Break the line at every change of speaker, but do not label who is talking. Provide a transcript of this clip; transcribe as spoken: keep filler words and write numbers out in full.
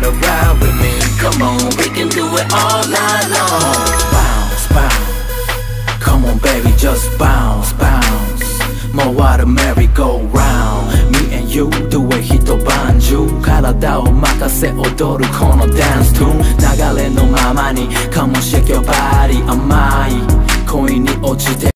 wanna ride with me? Come on, we can do it all night long. Bounce, bounce, come on baby, just bounce, bounce. More water merry-go-round. Me and you do it一晩中体を任せ踊るこのダンストゥーン流れのままに Come on shake your body 甘い恋に落ちて